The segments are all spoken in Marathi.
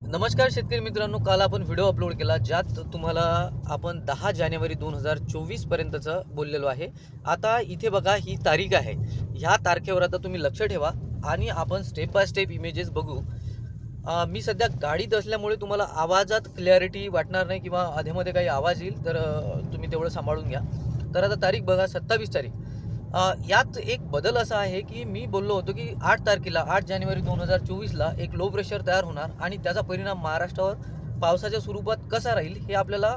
नमस्कार शेतकरी मित्रांनो, काल आपण व्हिडिओ अपलोड केला ज्यात तुम्हाला आपण 10 जानेवारी 2024 पर्यंतचं बोललेलो आहे। आता इथे बघा ही तारीख आहे, ह्या तारखेवर आता तुम्ही लक्ष ठेवा आणि आपण स्टेप बाय स्टेप इमेजेस बघू। मी सध्या गाडीत असल्यामुळे तुम्हाला आवाजात क्लॅरिटी वाटणार नाही किंवा अधेमध्ये काही आवाज येईल तर तुम्ही तेवढं सांभाळून घ्या। तर आता तारीख बघा 27 तारीख। यात एक बदल असा आहे की मी बोललो होतो की 8 तारखेला 8 जानेवारी 2024ला एक लो प्रेशर तयार होणार आणि त्याचा परिणाम महाराष्ट्रावर पावसाच्या स्वरूपात कसा राहील हे आपल्याला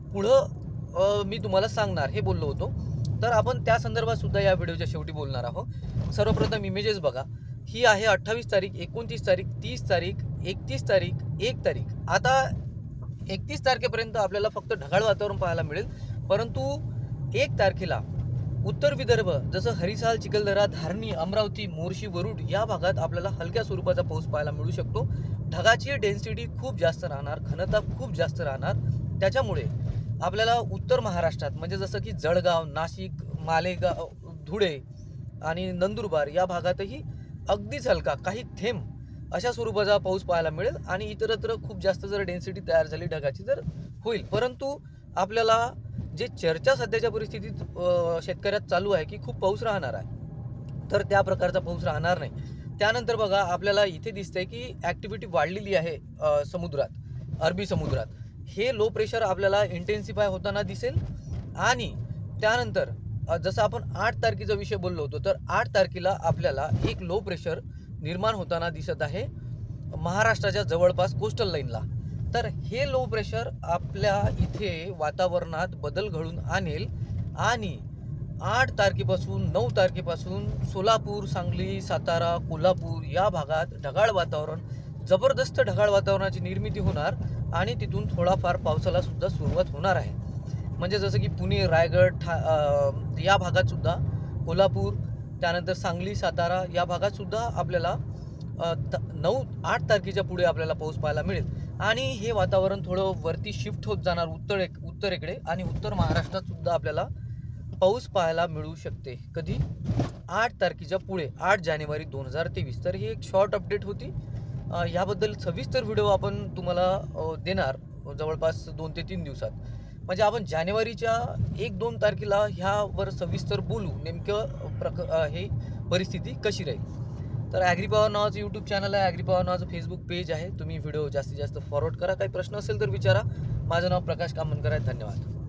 पुढं मी तुम्हाला सांगणार हे बोललो होतो। तर आपण त्या संदर्भात सुद्धा या व्हिडिओच्या शेवटी बोलणार आहोत। सर्वप्रथम इमेजेस बघा, ही आहे 28 तारीख, 29 तारीख, 30 तारीख, 31 तारीख, 1 तारीख। आता 31 तारखेपर्यंत आपल्याला फक्त ढगाळ वातावरण पाहायला मिळेल, परंतु 1 तारखेला उत्तर विदर्भ जसं हरिसाल, चिखलदरा, धारणी, अमरावती, मोर्शी, वरुड या भागात आपल्याला हलक्या स्वरूपाचा पाऊस पाहायला मिळू शकतो। ढगाची डेन्सिटी खूप जास्त राहणार, घनता खूप जास्त राहणार, त्याच्यामुळे आपल्याला उत्तर महाराष्ट्रात म्हणजे जसं की जळगाव, नाशिक, मालेगाव, धुळे आणि नंदुरबार या भागातही अगदीच हलका काही थेंब अशा स्वरूपाचा पाऊस पाहायला मिळेल आणि इतरत्र खूप जास्त जर डेन्सिटी तयार झाली ढगाची तर होईल। परंतु आपल्याला जे चर्चा सध्याच्या परिस्थितीत शेतकऱ्यात चालू आहे की खूप पाऊस राहणार आहे, तर त्या प्रकारचा पाऊस राहणार नाही। त्यानंतर बघा आपल्याला इथे दिसतंय की ॲक्टिव्हिटी वाढलेली आहे समुद्रात, अरबी समुद्रात। हे लो प्रेशर आपल्याला इंटेन्सिफाय होताना दिसेल आणि त्यानंतर जसं आपण 8 तारखेचा विषय बोललो होतो, तर 8 तारखेला आपल्याला एक लो प्रेशर निर्माण होताना दिसत आहे महाराष्ट्राच्या जवळपास कोस्टल लाईनला। तर हे लो प्रेशर आपल्या इथे वातावरणात बदल घडून आणेल आणि 8 तारखेपासून 9 तारखेपासून सोलापूर, सांगली, सातारा, कोल्हापूर या भागात ढगाळ वातावरण, जबरदस्त ढगाळ वातावरणाची निर्मिती होणार आणि तिथून थोडाफार पावसाला सुद्धा सुरुवात होणार आहे। म्हणजे जसं की पुणे, रायगड या भागात सुद्धा, कोल्हापूर, त्यानंतर सांगली, सातारा या भागात सुद्धा आपल्याला 8 तारखेच्या पुढे आपल्याला पाऊस पाहायला मिळेल आणि हे वातावरण थोडं वरती शिफ्ट होत जाणार उत्तरेकडे आणि उत्तर महाराष्ट्रात सुद्धा आपल्याला पाऊस पाहायला मिळू शकते। कधी 8 तारखेच्या पुढे, 8 जानेवारी 2023। तर ही एक शॉर्ट अपडेट होती। याबद्दल सविस्तर व्हिडिओ आपण तुम्हाला देणार जवळपास 2 ते 3 दिवसात। म्हणजे आपण जानेवारीच्या 1-2 तारखेला ह्यावर सविस्तर बोलू, नेमकं हे परिस्थिती कशी राहील। तर ॲग्रीपॉवर नावाचं यूट्यूब चॅनल आहे, ॲग्रीपॉवर नावाचं फेसबुक पेज आहे, तुम्ही व्हिडिओ जास्तीत जास्त फॉरवर्ड करा। काही प्रश्न असेल तर विचारा। माझं नाव प्रकाश कामनकर आहे। धन्यवाद।